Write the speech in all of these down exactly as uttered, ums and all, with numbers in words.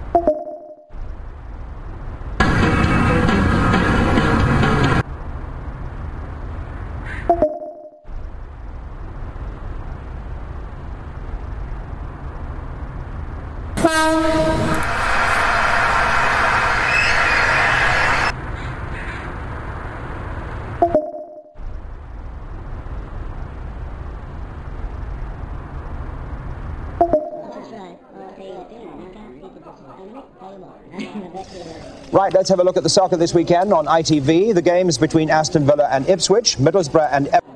Right, let's have a look at the soccer this weekend on I T V. The games between Aston Villa and Ipswich, Middlesbrough and Ep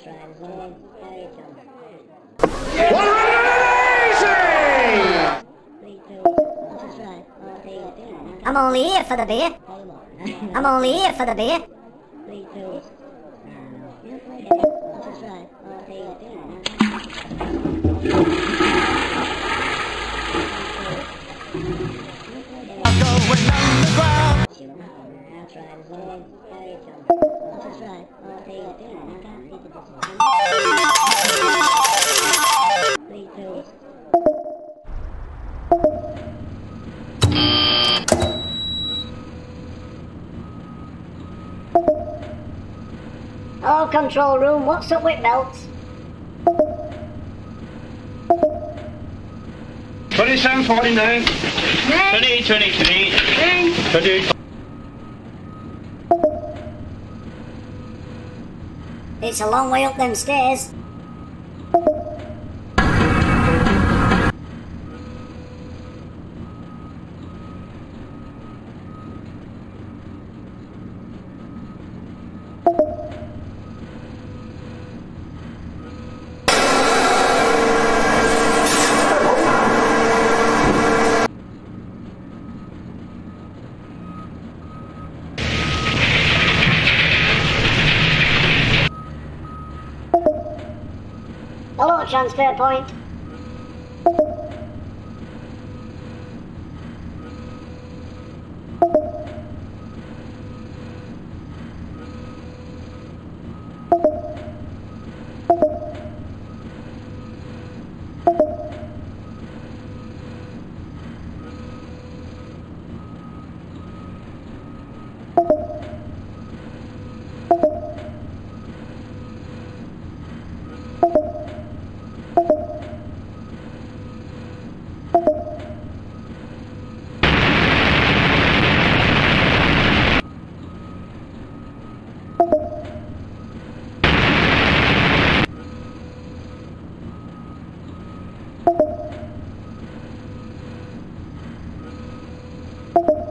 I'm only here for the beer. I'm only here for the beer. Oh, control room, what's up with belts? twenty-seven forty-nine. twenty, twenty-three. twenty. It's a long way up them stairs. Hello, transfer point. You